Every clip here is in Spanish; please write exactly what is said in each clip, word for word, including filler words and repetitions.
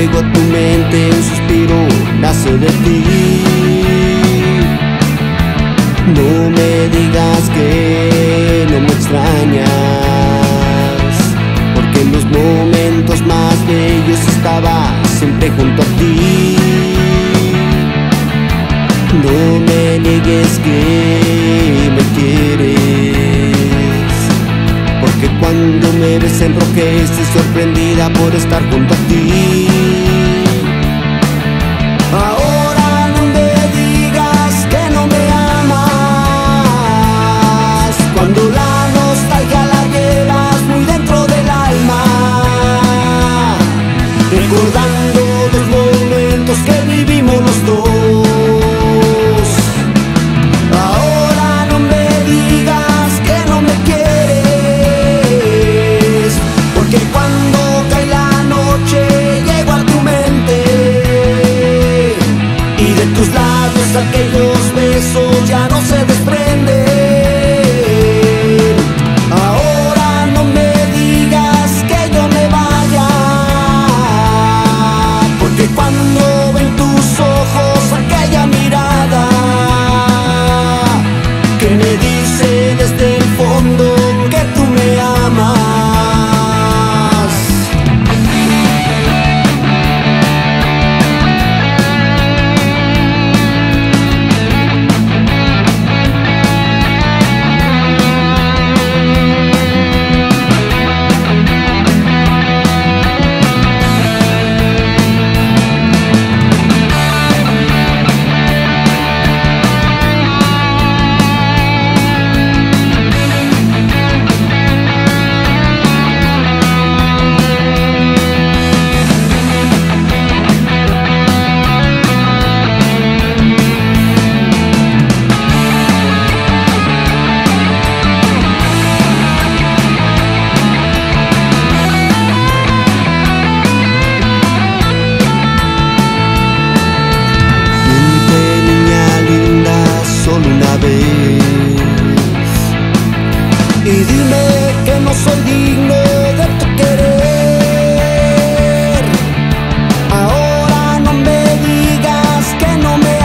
llegó a tu mente, un suspiro nace de ti. No me digas que no me extrañas, porque en los momentos más bellos estaba siempre junto a ti. No me niegues que me quieres, porque cuando me ves enrojeces, sorprendida por estar junto a ti. Ahora no me digas que no me amas, cuando la nostalgia la llevas muy dentro del alma, recordando los momentos que vivimos los dos. Aquellos besos ya no se desprenden. Ahora no me digas que yo me vaya, porque cuando ven tus ojos aquella mirada que me dice desde el fondo que tú me amas. Y dime que no soy digno de tu querer. Ahora no me digas que no me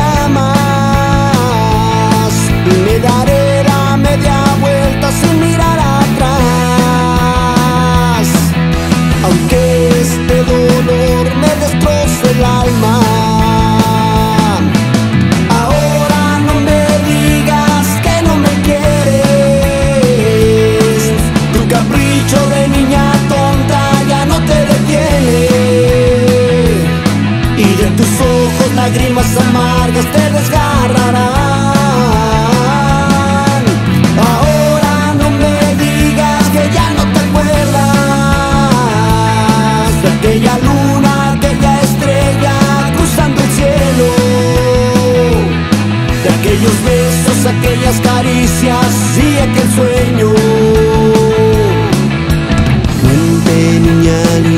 amas, y me daré la media vuelta sin mirar atrás, aunque este dolor me destroce el alma. Lágrimas amargas te desgarrarán. Ahora no me digas que ya no te acuerdas de aquella luna, aquella estrella cruzando el cielo, de aquellos besos, aquellas caricias y aquel sueño. Vente, niña.